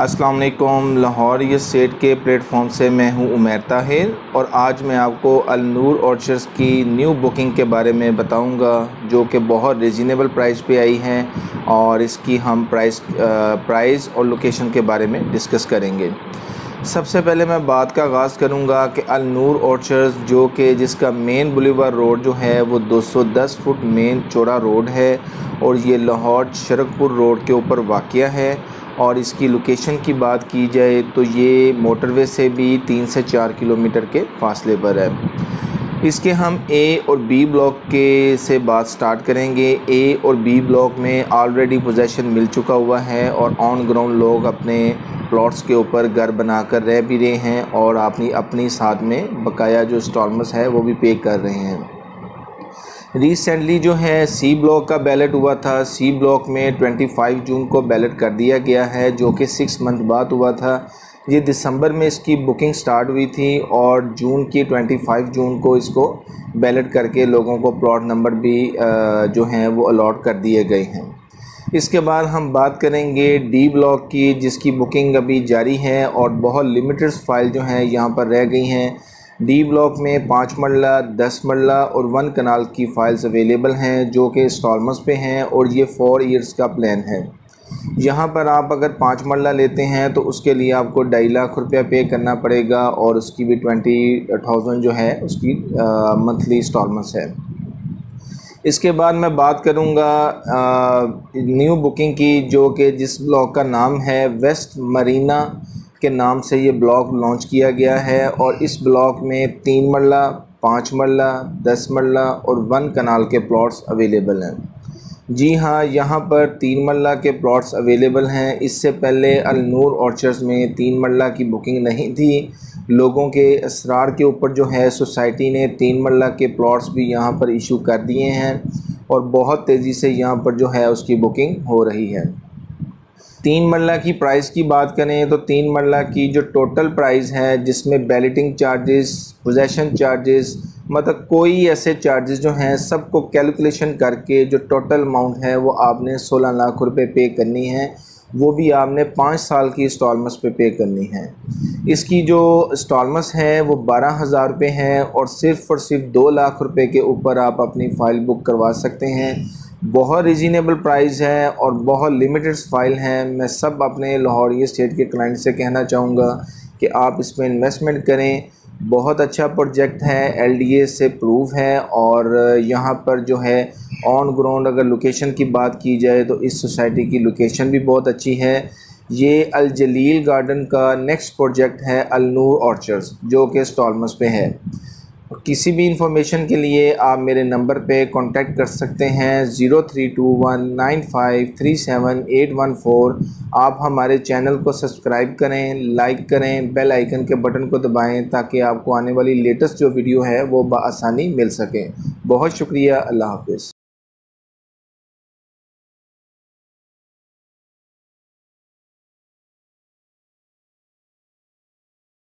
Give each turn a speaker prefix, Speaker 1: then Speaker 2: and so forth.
Speaker 1: السلام علیکم۔ Lahore real estate کے پلیٹ فارم سے میں ہوں عمیر طاہر، اور آج میں آپ کو النور آرچرز کی نیو بکنگ کے بارے میں بتاؤں گا، جو کہ بہت ریزنیبل پرائس پہ آئی ہیں، اور اس کی ہم پرائس اور لوکیشن کے بارے میں ڈسکس کریں گے۔ سب سے پہلے میں بات کا آغاز کروں گا کہ النور آرچرز جو کہ جس کا مین بولیوار روڈ جو ہے وہ 210 فٹ مین چوڑا روڈ ہے، اور یہ لاہور شرک پور روڈ کے اوپر واقع ہے۔ اور اس کی لوکیشن کی بات کی جائے تو یہ موٹر وے سے بھی 3 سے 4 کلومیٹر کے فاصلے پر ہے۔ اس کے ہم اے اور بی بلاک کے سے بات سٹارٹ کریں گے۔ اے اور بی بلاک میں آلریڈی پوزیشن مل چکا ہوا ہے، اور آن گراؤنڈ لوگ اپنے پلاٹس کے اوپر گھر بنا کر رہ بھی رہے ہیں، اور اپنی ساتھ میں بقایا جو انسٹالمنٹس ہے وہ بھی پے کر رہے ہیں۔ ریسنٹلی جو ہے سی بلاک کا بیلٹ ہوا تھا۔ سی بلاک میں 25 جون کو بیلٹ کر دیا گیا ہے، جو کہ 6 منتھ بعد ہوا تھا۔ یہ دسمبر میں اس کی بکنگ سٹارٹ ہوئی تھی، اور جون کی 25 جون کو اس کو بیلٹ کر کے لوگوں کو پلاٹ نمبر بھی جو ہیں وہ الاٹ کر دیے گئے ہیں۔ اس کے بعد ہم بات کریں گے ڈی بلاک کی، جس کی بکنگ ابھی جاری ہے، اور بہت لیمیٹڈ فائل جو ہیں یہاں پر رہ گئی ہیں۔ ڈی بلاک میں 5 مرلہ، 10 مرلہ اور 1 کنال کی فائلز اویلیبل ہیں، جو کہ انسٹالمنٹس پہ ہیں، اور یہ 4 ایئرز کا پلان ہے۔ یہاں پر آپ اگر 5 مرلہ لیتے ہیں تو اس کے لیے آپ کو 2.5 لاکھ روپیہ پے کرنا پڑے گا، اور اس کی بھی 20,000 جو ہے اس کی منتھلی انسٹالمنٹس ہے۔ اس کے بعد میں بات کروں گا نیو بکنگ کی، جو کہ جس بلاک کا نام ہے ویسٹ مرینا کے نام سے یہ بلاک لانچ کیا گیا ہے، اور اس بلاک میں 3 مرلہ، 5 مرلہ، 10 مرلہ اور 1 کنال کے پلاٹس اویلیبل ہیں۔ جی ہاں، یہاں پر 3 مرلہ کے پلاٹس اویلیبل ہیں۔ اس سے پہلے النور آرچرز میں 3 مرلہ کی بکنگ نہیں تھی۔ لوگوں کے اصرار کے اوپر جو ہے سوسائٹی نے 3 مرلہ کے پلاٹس بھی یہاں پر ایشو کر دیے ہیں، اور بہت تیزی سے یہاں پر جو ہے اس کی بکنگ ہو رہی ہے۔ 3 مرلہ کی پرائس کی بات کریں تو 3 مرلہ کی جو ٹوٹل پرائس ہے، جس میں بیلٹنگ چارجز، پوزیشن چارجز، مطلب کوئی ایسے چارجز جو ہیں سب کو کیلکولیشن کر کے جو ٹوٹل اماؤنٹ ہے وہ آپ نے 16 لاکھ روپے پے کرنی ہے، وہ بھی آپ نے 5 سال کی انسٹالمنٹس پہ پے کرنی ہے۔ اس کی جو انسٹالمنٹس ہیں وہ 12,000 روپے ہیں، اور صرف 2 لاکھ روپے کے اوپر آپ اپنی فائل بک کروا سکتے ہیں۔ بہت ریزنیبل پرائز ہے، اور بہت لیمیٹڈ فائل ہیں۔ میں سب اپنے لاہور ریل اسٹیٹ کے کلائنٹ سے کہنا چاہوں گا کہ آپ اس میں انویسٹمنٹ کریں۔ بہت اچھا پروجیکٹ ہے، LDA سے پروو ہے، اور یہاں پر جو ہے آن گراؤنڈ اگر لوکیشن کی بات کی جائے تو اس سوسائٹی کی لوکیشن بھی بہت اچھی ہے۔ یہ الجلیل گارڈن کا نیکسٹ پروجیکٹ ہے النور آرچرز، جو کہ انسٹالمنٹس پہ ہے۔ کسی بھی انفارمیشن کے لیے آپ میرے نمبر پہ کانٹیکٹ کر سکتے ہیں 032195378114۔ آپ ہمارے چینل کو سبسکرائب کریں، لائک کریں، بیل آئیکن کے بٹن کو دبائیں، تاکہ آپ کو آنے والی لیٹسٹ جو ویڈیو ہے وہ بآسانی مل سکے۔ بہت شکریہ، اللہ حافظ۔